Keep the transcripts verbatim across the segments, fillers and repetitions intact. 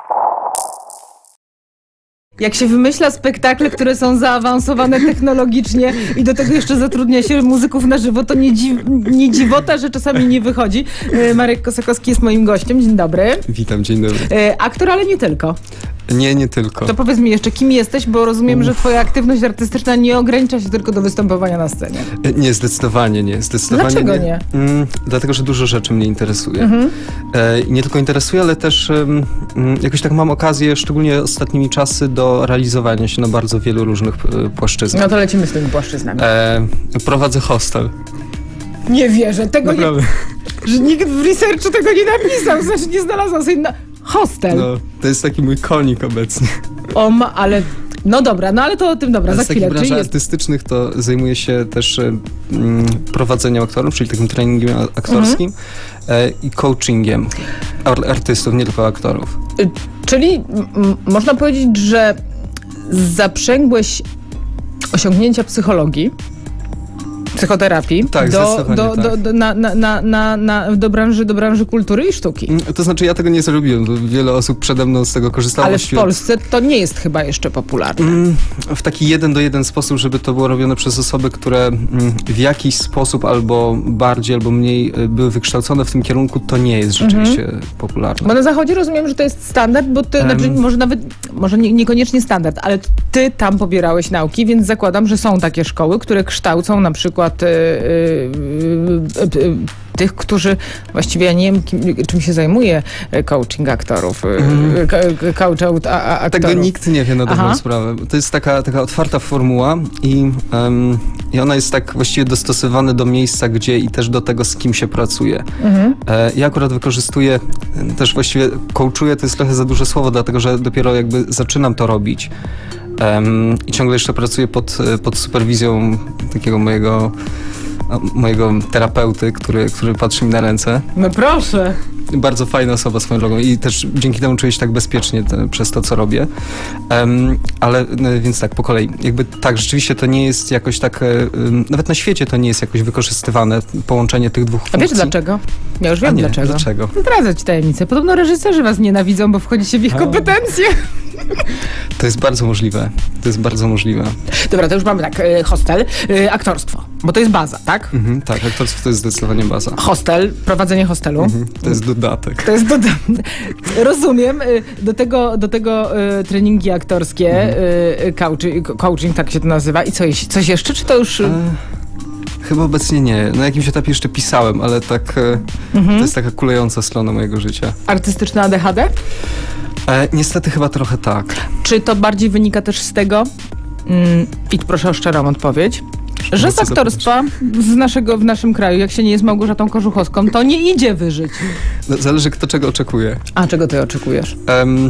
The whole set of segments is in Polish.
Jak się wymyśla spektakle, które są zaawansowane technologicznie i do tego jeszcze zatrudnia się muzyków na żywo, to nie, dziw, nie dziwota, że czasami nie wychodzi. Marek Kosakowski jest moim gościem. Dzień dobry. Witam, dzień dobry. Aktor, ale nie tylko. Nie, nie tylko. To powiedz mi jeszcze, kim jesteś, bo rozumiem, że twoja aktywność artystyczna nie ogranicza się tylko do występowania na scenie. Nie, zdecydowanie nie. Zdecydowanie Dlaczego nie? nie? Mm, dlatego, że dużo rzeczy mnie interesuje. Mhm. E, nie tylko interesuje, ale też um, jakoś tak mam okazję, szczególnie ostatnimi czasy, do realizowania się na bardzo wielu różnych e, płaszczyznach. No to lecimy z tymi płaszczyznami. E, prowadzę hostel. Nie wierzę, tego Naprawdę. nie... Że nikt w researchu tego nie napisał, znaczy nie znalazłam sobie na... Hostel. No, to jest taki mój konik obecnie. O, ma, ale... No dobra, no ale to o tym dobra, ale za z takich chwilę. branży Jest... artystycznych to zajmuję się też mm, prowadzeniem aktorów, czyli takim treningiem aktorskim mhm. e, i coachingiem artystów, nie tylko aktorów. Y, czyli m, można powiedzieć, że zaprzęgłeś osiągnięcia psychologii, psychoterapii tak, do, do, tak. do, do, na, na, na, na, do, branży, do branży kultury i sztuki. To znaczy ja tego nie zrobiłem, wiele osób przede mną z tego korzystało. Ale w Polsce to nie jest chyba jeszcze popularne. Mm, w taki jeden do jeden sposób, żeby to było robione przez osoby, które mm, w jakiś sposób albo bardziej, albo mniej były wykształcone w tym kierunku, to nie jest rzeczywiście mm-hmm. popularne. Bo na Zachodzie rozumiem, że to jest standard, bo ty, um. znaczy może nawet, może nie, niekoniecznie standard, ale ty tam pobierałeś nauki, więc zakładam, że są takie szkoły, które kształcą na przykład Yy, yy, yy, tych, którzy właściwie ja nie wiem, kim, czym się zajmuje coaching aktorów. Mm. Coach out, a, a, aktorów. Tego nikt nie wie na dobrą Aha. sprawę. To jest taka, taka otwarta formuła i, um, i ona jest tak właściwie dostosowana do miejsca, gdzie i też do tego, z kim się pracuje. Mm-hmm. E, ja akurat wykorzystuję, też właściwie coachuję, to jest trochę za duże słowo, dlatego że dopiero jakby zaczynam to robić. Um, I ciągle jeszcze pracuję pod, pod superwizją takiego mojego, mojego terapeuty, który, który patrzy mi na ręce. No proszę. Bardzo fajna osoba swoją drogą i też dzięki temu czuję się tak bezpiecznie te, przez to, co robię. Um, ale no, więc tak, po kolei. Jakby tak, rzeczywiście to nie jest jakoś tak, um, nawet na świecie to nie jest jakoś wykorzystywane, połączenie tych dwóch funkcji. A wiesz dlaczego? Ja już wiem nie, dlaczego. dlaczego. Zdradzę ci tajemnicę. Podobno reżyserzy was nienawidzą, bo wchodzicie w ich A. kompetencje. To jest bardzo możliwe. To jest bardzo możliwe. Dobra, to już mamy tak, hostel, aktorstwo, bo to jest baza, tak? Mhm, tak, aktorstwo to jest zdecydowanie baza. Hostel, prowadzenie hostelu. Mhm, to jest dodatek. To jest dodatek. Rozumiem. Do tego, do tego y, treningi aktorskie, mhm. y, coaching, coaching, tak się to nazywa. I co, coś jeszcze, czy to już... E, chyba obecnie nie. Na jakimś etapie jeszcze pisałem, ale tak e, mhm. to jest taka kulejąca strona mojego życia. Artystyczne A D H D? E, niestety chyba trochę tak. Czy to bardziej wynika też z tego, mm, i proszę o szczerą odpowiedź, że z aktorstwa z naszego, w naszym kraju, jak się nie jest Małgorzatą Korzuchowską, to nie idzie wyżyć. No, zależy kto czego oczekuje. A czego ty oczekujesz? Um,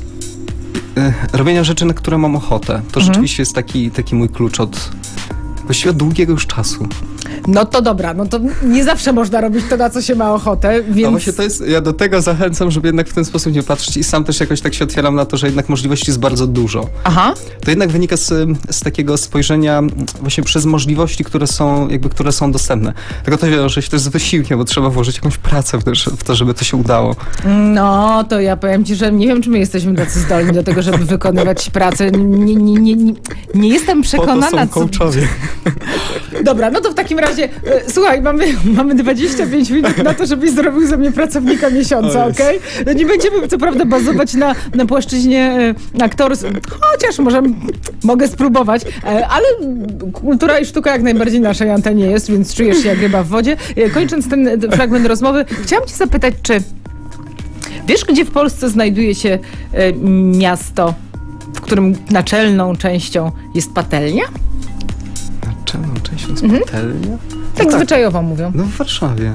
y, robienia rzeczy, na które mam ochotę. To mhm. rzeczywiście jest taki, taki mój klucz od właściwie od długiego już czasu. No to dobra, no to nie zawsze można robić to, na co się ma ochotę, więc... A właśnie to jest, ja do tego zachęcam, żeby jednak w ten sposób nie patrzeć i sam też jakoś tak się otwieram na to, że jednak możliwości jest bardzo dużo. Aha. To jednak wynika z, z takiego spojrzenia właśnie przez możliwości, które są, jakby, które są dostępne. Tylko to wiąże się też z wysiłkiem, bo trzeba włożyć jakąś pracę w to, w to, żeby to się udało. No, to ja powiem ci, że nie wiem, czy my jesteśmy tacy zdolni do tego, żeby wykonywać pracę. Nie, nie, nie, nie, nie jestem przekonana, po to są coachowie. Dobra, no to w takim razie, e, słuchaj, mamy, mamy dwadzieścia pięć minut na to, żebyś zrobił ze mnie pracownika miesiąca, okej? Okay? No nie będziemy co prawda bazować na, na płaszczyźnie e, aktorskiej, chociaż może, mogę spróbować, e, ale kultura i sztuka jak najbardziej naszej antenie jest, więc czujesz się jak ryba w wodzie. E, kończąc ten fragment rozmowy, chciałam cię zapytać, czy wiesz, gdzie w Polsce znajduje się e, miasto, w którym naczelną częścią jest patelnia? Naczelną częścią jest mhm. patelnia? Tak no zwyczajowo tak. mówią. No w Warszawie.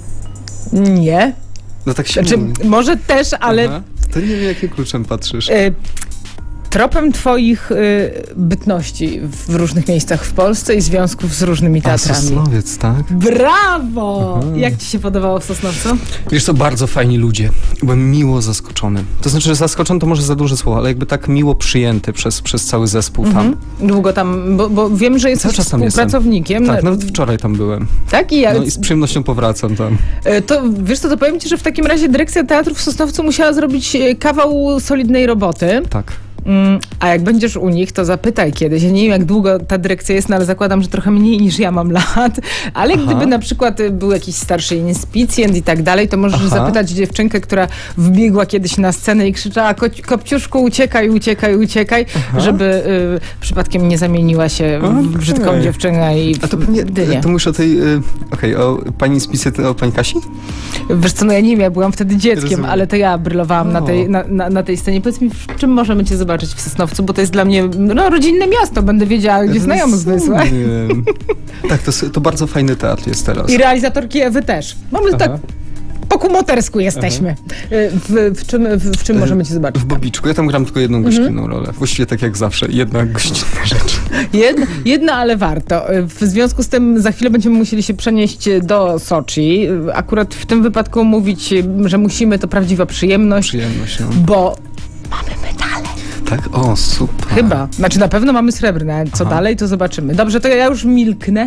Nie. No tak się znaczy, mówi. może też, ale... Aha. To nie wiem, jakim kluczem patrzysz. Y tropem twoich y, bytności w różnych miejscach w Polsce i związków z różnymi teatrami. A, Sosnowiec, tak? Brawo! Aha. Jak ci się podobało w Sosnowcu? Wiesz co, bardzo fajni ludzie. Byłem miło zaskoczony. To znaczy, że zaskoczony to może za duże słowo, ale jakby tak miło przyjęty przez, przez cały zespół tam. Mhm. Długo tam, bo, bo wiem, że jesteś Cały czas tam współpracownikiem. jestem. Tak, nawet wczoraj tam byłem. Tak? I, ja, No i z przyjemnością powracam tam. to wiesz co, to powiem ci, że w takim razie dyrekcja teatru w Sosnowcu musiała zrobić kawał solidnej roboty. Tak. Mm, a jak będziesz u nich, to zapytaj kiedyś. Ja nie wiem, jak długo ta dyrekcja jest, no ale zakładam, że trochę mniej niż ja mam lat. Ale Aha. gdyby na przykład był jakiś starszy inspicjent i tak dalej, to możesz Aha. zapytać dziewczynkę, która wbiegła kiedyś na scenę i krzyczała: Ko- Kopciuszku, uciekaj, uciekaj, uciekaj, Aha. żeby y, przypadkiem nie zamieniła się w Okay. brzydką dziewczynę i A to pewnie, dynię. to muszę o tej, y, okej, okay, o pani inspicjent, o pani Kasi? Wiesz co, no ja nie wiem, ja byłam wtedy dzieckiem, Rozumiem. ale to ja brylowałam na O. tej, na, na, na tej scenie. Powiedz mi, w czym możemy cię zobaczyć w Sosnowcu, bo to jest dla mnie no, rodzinne miasto, będę wiedziała, gdzie znajomych wysłać. Rozumiem. Tak, to, s- to bardzo fajny teatr jest teraz. I realizatorki Ewy też. Mamy Aha. tak po kumotersku jesteśmy. W, w czym, w, w czym możemy cię zobaczyć? W Bobiczku. Ja tam gram tylko jedną gościnną rolę. Właściwie tak jak zawsze. Jedna gościnna rzecz. Jedna, jedna, ale warto. W związku z tym za chwilę będziemy musieli się przenieść do Soczi. Akurat w tym wypadku mówić, że musimy, to prawdziwa przyjemność, Przyjemność, no. bo mamy medale. Tak? O, super. Chyba. Znaczy na pewno mamy srebrne, a co Aha. dalej, to zobaczymy. Dobrze, to ja już milknę.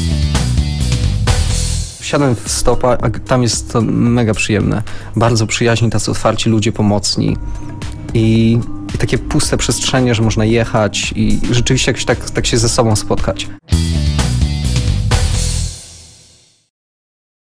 Wsiadłem w stopa, a tam jest to mega przyjemne. Bardzo przyjaźni, tacy otwarci ludzie, pomocni. I, i takie puste przestrzenie, że można jechać i rzeczywiście jakoś tak, tak się ze sobą spotkać.